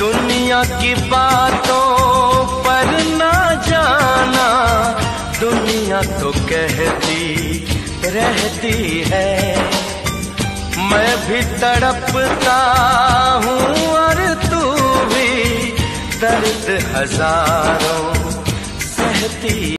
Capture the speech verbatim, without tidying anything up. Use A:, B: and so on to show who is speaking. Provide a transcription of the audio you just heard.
A: दुनिया की बातों पर ना जाना, दुनिया तो कहती रहती है। मैं भी तड़पता हूँ और तू भी दर्द हजारों सहती